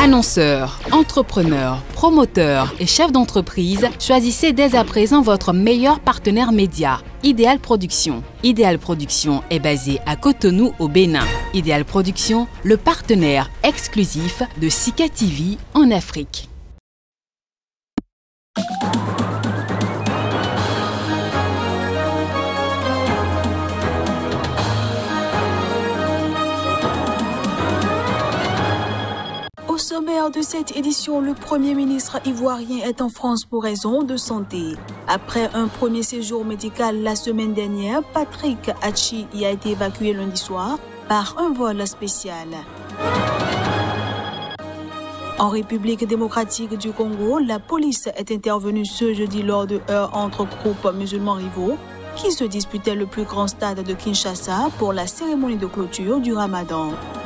Annonceurs, entrepreneurs, promoteurs et chefs d'entreprise, choisissez dès à présent votre meilleur partenaire média, Ideal Production. Ideal Production est basé à Cotonou au Bénin. Ideal Production, le partenaire exclusif de Sika TV en Afrique. Au sommaire de cette édition, le Premier ministre ivoirien est en France pour raison de santé. Après un premier séjour médical la semaine dernière, Patrick Achi y a été évacué lundi soir par un vol spécial. En République démocratique du Congo, la police est intervenue ce jeudi lors de heurts entre groupes musulmans rivaux qui se disputaient le plus grand stade de Kinshasa pour la cérémonie de clôture du Ramadan.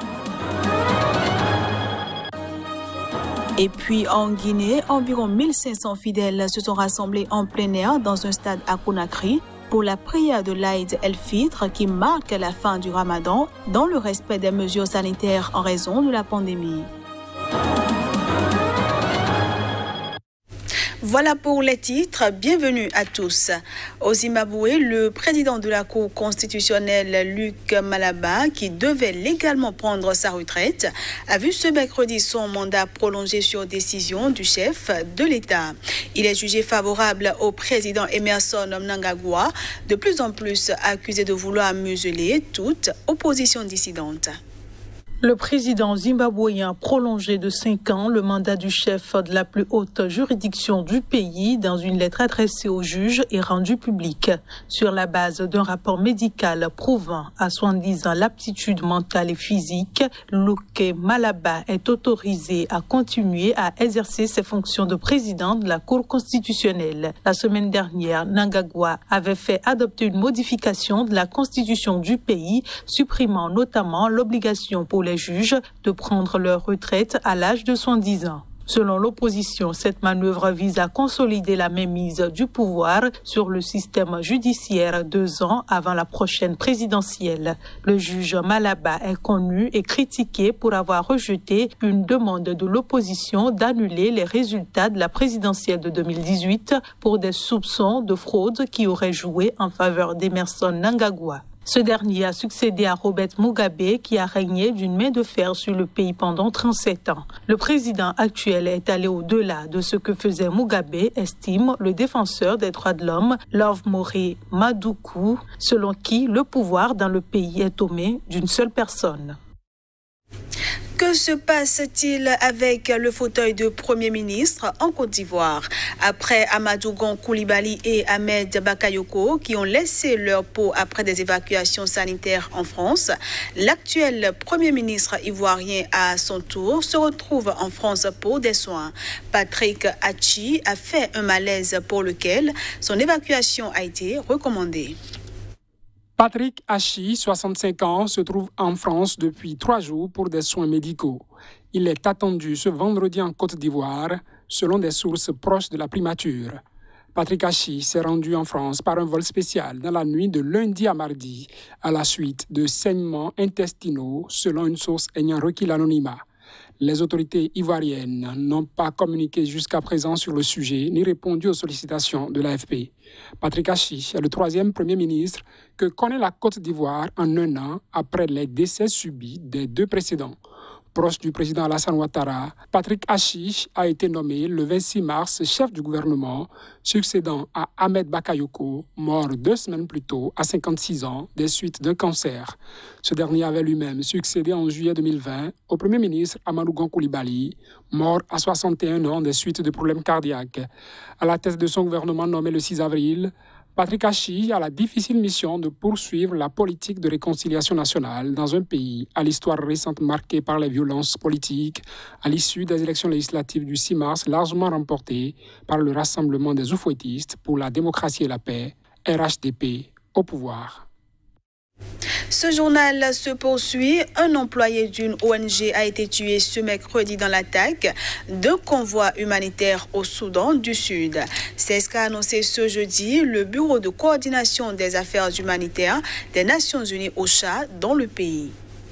Et puis en Guinée, environ 1500 fidèles se sont rassemblés en plein air dans un stade à Conakry pour la prière de l'Aïd el-Fitr qui marque la fin du Ramadan dans le respect des mesures sanitaires en raison de la pandémie. Voilà pour les titres. Bienvenue à tous. Au Zimbabwe, le président de la Cour constitutionnelle, Luc Malaba, qui devait légalement prendre sa retraite, a vu ce mercredi son mandat prolongé sur décision du chef de l'État. Il est jugé favorable au président Emmerson Mnangagwa, de plus en plus accusé de vouloir museler toute opposition dissidente. Le président zimbabwéen a prolongé de 5 ans le mandat du chef de la plus haute juridiction du pays dans une lettre adressée au juge et rendue publique. Sur la base d'un rapport médical prouvant à 70 ans l'aptitude mentale et physique, Luc Malaba est autorisé à continuer à exercer ses fonctions de président de la Cour constitutionnelle. La semaine dernière, Mnangagwa avait fait adopter une modification de la constitution du pays, supprimant notamment l'obligation pour les juges de prendre leur retraite à l'âge de 70 ans. Selon l'opposition, cette manœuvre vise à consolider la mainmise du pouvoir sur le système judiciaire 2 ans avant la prochaine présidentielle. Le juge Malaba est connu et critiqué pour avoir rejeté une demande de l'opposition d'annuler les résultats de la présidentielle de 2018 pour des soupçons de fraude qui auraient joué en faveur d'Emmerson Mnangagwa. Ce dernier a succédé à Robert Mugabe qui a régné d'une main de fer sur le pays pendant 37 ans. Le président actuel est allé au-delà de ce que faisait Mugabe, estime le défenseur des droits de l'homme, Lovemore Maduku, selon qui le pouvoir dans le pays est aux mains d'une seule personne. Que se passe-t-il avec le fauteuil de Premier ministre en Côte d'Ivoire? Après Amadou Gon Coulibaly et Ahmed Bakayoko qui ont laissé leur peau après des évacuations sanitaires en France, l'actuel Premier ministre ivoirien à son tour se retrouve en France pour des soins. Patrick Achi a fait un malaise pour lequel son évacuation a été recommandée. Patrick Achi, 65 ans, se trouve en France depuis 3 jours pour des soins médicaux. Il est attendu ce vendredi en Côte d'Ivoire, selon des sources proches de la primature. Patrick Achi s'est rendu en France par un vol spécial dans la nuit de lundi à mardi, à la suite de saignements intestinaux, selon une source ayant requis l'anonymat. Les autorités ivoiriennes n'ont pas communiqué jusqu'à présent sur le sujet ni répondu aux sollicitations de l'AFP. Patrick Achi est le 3e Premier ministre que connaît la Côte d'Ivoire en 1 an après les décès subis des 2 précédents. Proche du président Alassane Ouattara, Patrick Achi a été nommé le 26 mars chef du gouvernement, succédant à Ahmed Bakayoko, mort 2 semaines plus tôt à 56 ans des suites d'un cancer. Ce dernier avait lui-même succédé en juillet 2020 au Premier ministre Amadou Gon Coulibaly, mort à 61 ans des suites de problèmes cardiaques. À la tête de son gouvernement nommé le 6 avril, Patrick Achi a la difficile mission de poursuivre la politique de réconciliation nationale dans un pays à l'histoire récente marquée par les violences politiques à l'issue des élections législatives du 6 mars largement remportées par le Rassemblement des Oufouettistes pour la démocratie et la paix, RHDP, au pouvoir. Ce journal se poursuit. Un employé d'une ONG a été tué ce mercredi dans l'attaque d'un convoi humanitaire au Soudan du Sud. C'est ce qu'a annoncé ce jeudi le Bureau de coordination des affaires humanitaires des Nations Unies OCHA dans le pays.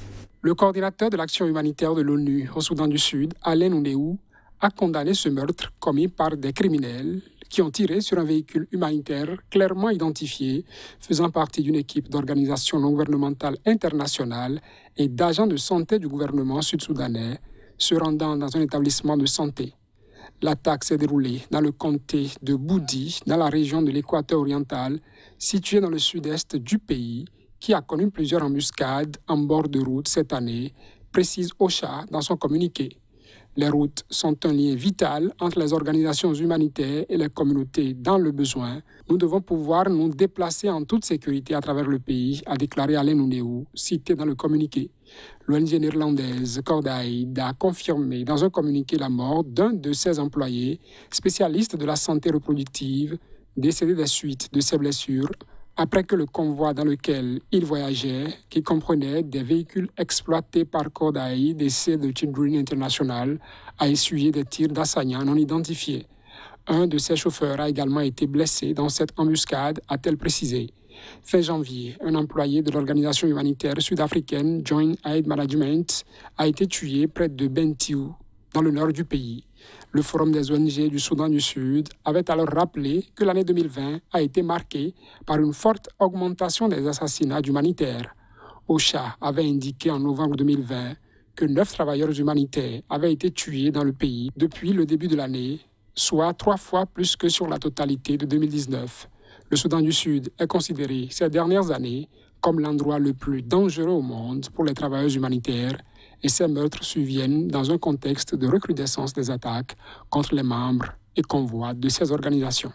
Le coordinateur de l'action humanitaire de l'ONU au Soudan du Sud, Alain Oundéou, a condamné ce meurtre commis par des criminels qui ont tiré sur un véhicule humanitaire clairement identifié, faisant partie d'une équipe d'organisations non gouvernementales internationales et d'agents de santé du gouvernement sud-soudanais se rendant dans un établissement de santé. L'attaque s'est déroulée dans le comté de Boudi, dans la région de l'Équateur oriental, située dans le sud-est du pays, qui a connu plusieurs embuscades en bord de route cette année, précise OCHA dans son communiqué. Les routes sont un lien vital entre les organisations humanitaires et les communautés dans le besoin. Nous devons pouvoir nous déplacer en toute sécurité à travers le pays, a déclaré Alain Oundéou, cité dans le communiqué. L'ONG néerlandaise Cordaid a confirmé dans un communiqué la mort d'un de ses employés, spécialiste de la santé reproductive, décédé des suites de ses blessures, après que le convoi dans lequel il voyageait, qui comprenait des véhicules exploités par Cordaid et Save the Children International, a essuyé des tirs d'assaillants non identifiés. Un de ses chauffeurs a également été blessé dans cette embuscade, a-t-elle précisé. Fin janvier, un employé de l'organisation humanitaire sud-africaine Joint Aid Management a été tué près de Bentiu, dans le nord du pays. Le Forum des ONG du Soudan du Sud avait alors rappelé que l'année 2020 a été marquée par une forte augmentation des assassinats humanitaires. OCHA avait indiqué en novembre 2020 que 9 travailleurs humanitaires avaient été tués dans le pays depuis le début de l'année, soit 3 fois plus que sur la totalité de 2019. Le Soudan du Sud est considéré ces dernières années comme l'endroit le plus dangereux au monde pour les travailleurs humanitaires et ces meurtres surviennent dans un contexte de recrudescence des attaques contre les membres et convois de ces organisations.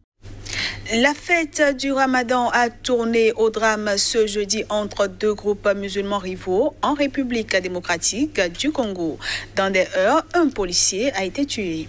La fête du Ramadan a tourné au drame ce jeudi entre 2 groupes musulmans rivaux en République démocratique du Congo. Dans des heurts, un policier a été tué.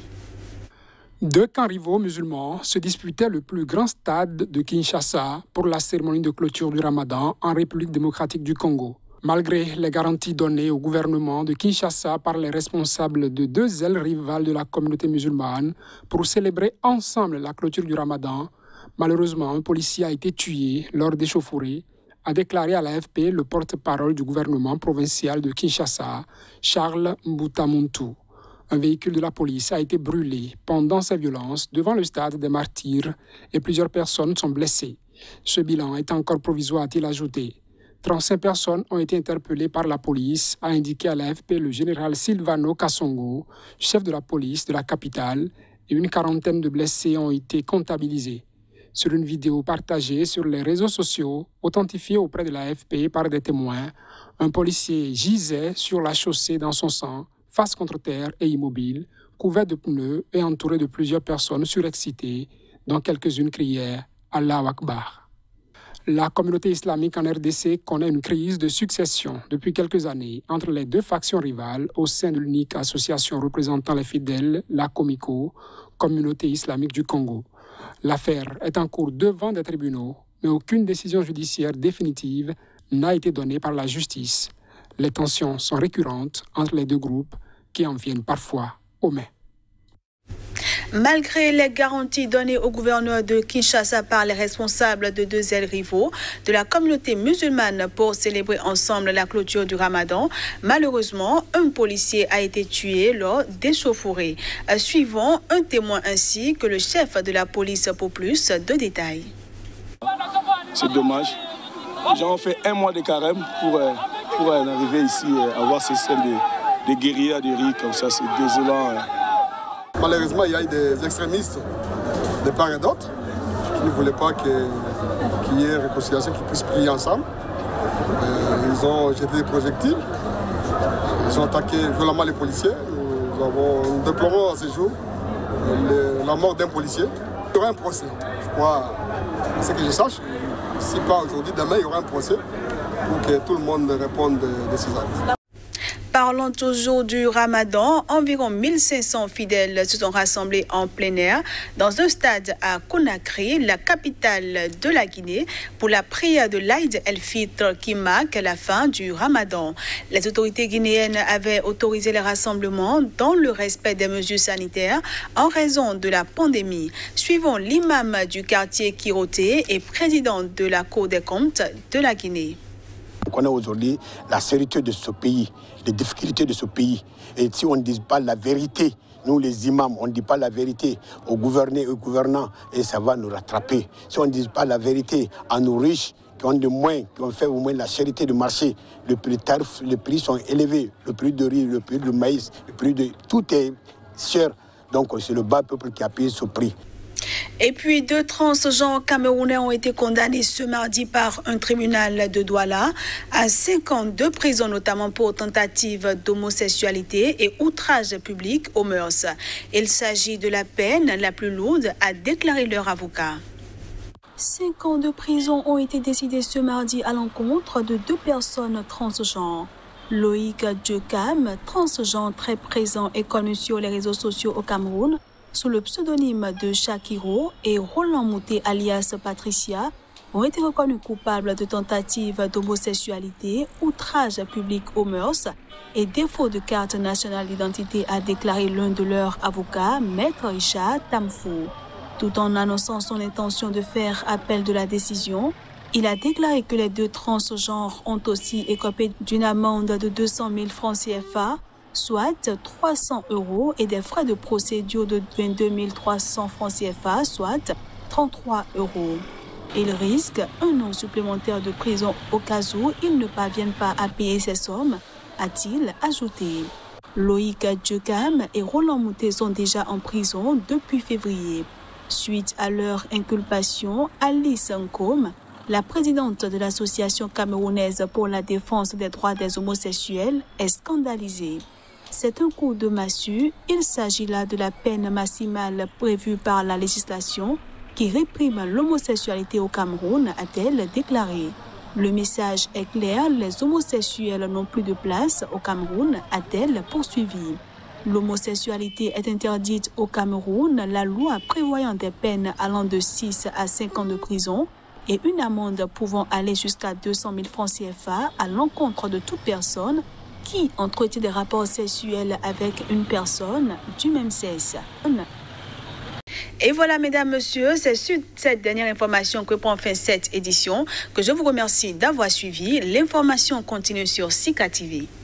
2 camps rivaux musulmans se disputaient le plus grand stade de Kinshasa pour la cérémonie de clôture du Ramadan en République démocratique du Congo. Malgré les garanties données au gouvernement de Kinshasa par les responsables de 2 ailes rivales de la communauté musulmane pour célébrer ensemble la clôture du Ramadan, malheureusement, un policier a été tué lors d'échauffourées, a déclaré à l'AFP le porte-parole du gouvernement provincial de Kinshasa, Charles Mbutamuntu. Un véhicule de la police a été brûlé pendant ces violences devant le stade des Martyrs et plusieurs personnes sont blessées. Ce bilan est encore provisoire, a-t-il ajouté. 35 personnes ont été interpellées par la police, a indiqué à l'AFP le général Silvano Kassongo, chef de la police de la capitale, et une 40aine de blessés ont été comptabilisés. Sur une vidéo partagée sur les réseaux sociaux, authentifiée auprès de l'AFP par des témoins, un policier gisait sur la chaussée dans son sang, face contre terre et immobile, couvert de pneus et entouré de plusieurs personnes surexcitées, dont quelques-unes criaient « Allahu Akbar ». La communauté islamique en RDC connaît une crise de succession depuis quelques années entre les 2 factions rivales au sein de l'unique association représentant les fidèles, la Comico, communauté islamique du Congo. L'affaire est en cours devant des tribunaux, mais aucune décision judiciaire définitive n'a été donnée par la justice. Les tensions sont récurrentes entre les 2 groupes qui en viennent parfois aux mains. Malgré les garanties données au gouverneur de Kinshasa par les responsables de 2 ailes rivaux de la communauté musulmane pour célébrer ensemble la clôture du Ramadan, malheureusement, un policier a été tué lors d'échauffourées. Suivant un témoin ainsi que le chef de la police pour plus de détails. C'est dommage. Les gens ont fait 1 mois de carême pour arriver ici à voir ces scènes de guérilla de riz comme ça. C'est désolant. Malheureusement, il y a eu des extrémistes de part et d'autre qui ne voulaient pas qu'il y ait une réconciliation, qu'ils puissent prier ensemble. Ils ont jeté des projectiles, ils ont attaqué violemment les policiers. Nous déplorons à ce jour la mort d'un policier. Il y aura un procès, je crois, à ce que je sache. Si pas aujourd'hui, demain, il y aura un procès pour que tout le monde réponde de ces actes. Parlons toujours du Ramadan. Environ 1500 fidèles se sont rassemblés en plein air dans un stade à Conakry, la capitale de la Guinée, pour la prière de l'Aïd el-Fitr qui marque la fin du Ramadan. Les autorités guinéennes avaient autorisé les rassemblements dans le respect des mesures sanitaires en raison de la pandémie. Suivons l'imam du quartier Kiroté et président de la Cour des comptes de la Guinée. connaît aujourd'hui la sécurité de ce pays, les difficultés de ce pays. Et si on ne dit pas la vérité, nous les imams, on ne dit pas la vérité aux gouvernés et aux gouvernants, et ça va nous rattraper. Si on ne dit pas la vérité à nos riches, qui ont de moins, qui ont fait au moins la charité du marché, les prix sont élevés, le prix de riz, le prix de maïs, le prix de... Tout est cher. Donc c'est le bas peuple qui a payé ce prix. Et puis 2 transgenres camerounais ont été condamnés ce mardi par un tribunal de Douala à 5 ans de prison, notamment pour tentative d'homosexualité et outrage public aux mœurs. Il s'agit de la peine la plus lourde, a déclaré leur avocat. 5 ans de prison ont été décidés ce mardi à l'encontre de 2 personnes transgenres. Loïc Djokam, transgenre très présent et connu sur les réseaux sociaux au Cameroun, sous le pseudonyme de Shakiro, et Roland Mouté alias Patricia, ont été reconnus coupables de tentative d'homosexualité, outrage public aux mœurs et défaut de carte nationale d'identité, a déclaré l'un de leurs avocats, Maître Richard Tamfou. Tout en annonçant son intention de faire appel de la décision, il a déclaré que les 2 transgenres ont aussi écopé d'une amende de 200 000 francs CFA, soit 300 €, et des frais de procédure de 22 300 francs CFA, soit 33 €. Il risque 1 an supplémentaire de prison au cas où ils ne parviennent pas à payer ces sommes, a-t-il ajouté. Loïc Djokam et Roland Mouté sont déjà en prison depuis février. Suite à leur inculpation, Alice Nkom, la présidente de l'Association camerounaise pour la défense des droits des homosexuels, est scandalisée. C'est un coup de massue. Il s'agit là de la peine maximale prévue par la législation qui réprime l'homosexualité au Cameroun, a-t-elle déclaré. Le message est clair, les homosexuels n'ont plus de place au Cameroun, a-t-elle poursuivi. L'homosexualité est interdite au Cameroun, la loi prévoyant des peines allant de 6 à 5 ans de prison et une amende pouvant aller jusqu'à 200 000 francs CFA à l'encontre de toute personne qui entretient des rapports sexuels avec une personne du même sexe. Et voilà, mesdames, messieurs, c'est sur cette dernière information que prend fin cette édition, que je vous remercie d'avoir suivi. L'information continue sur Sika TV.